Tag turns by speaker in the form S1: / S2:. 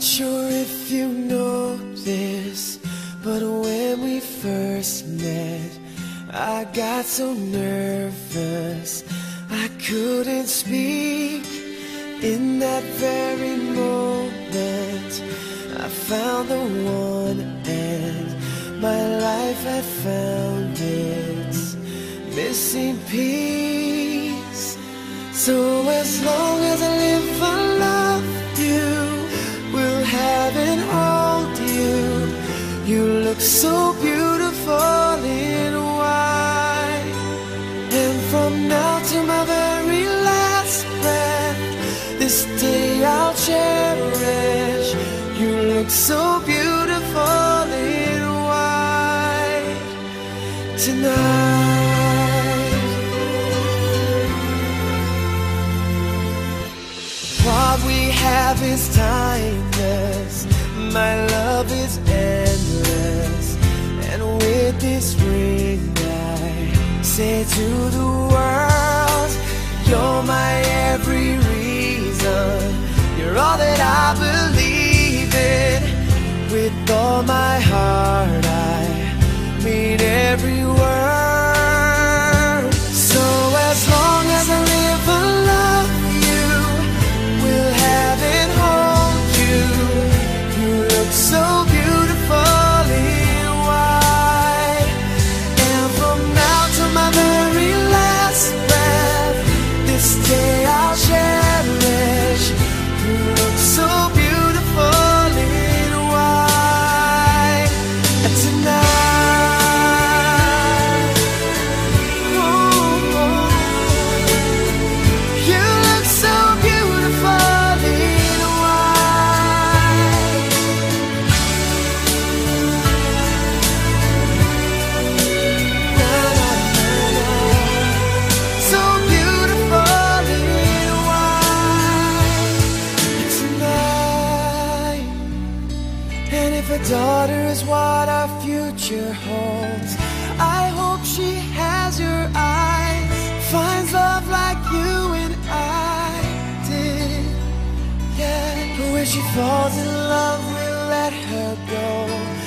S1: Not sure if you know this, but when we first met, I got so nervous I couldn't speak. In that very moment, I found the one, and my life had found its missing piece. So as long as I live, I love you, will have and hold you. You look so beautiful in white, and from now to my very last breath, this day I'll cherish. You look so beautiful in white tonight. What we have is timeless, my love is endless, and with this ring I say to the world, you're my every reason, you're all that I believe in. With all my heart I mean every word. So as long as I live, I love you, will have and hold you. You look so beautiful in white, and from now to my very last breath, this day I'll cherish. You look so beautiful in white tonight. Oh, you look so beautiful in white. Na, na, na, na. So beautiful in white tonight. And if a daughter is what our future holds, I hope she has your eyes, finds love like you and I did. Yeah, but when she falls in love, we'll let her go.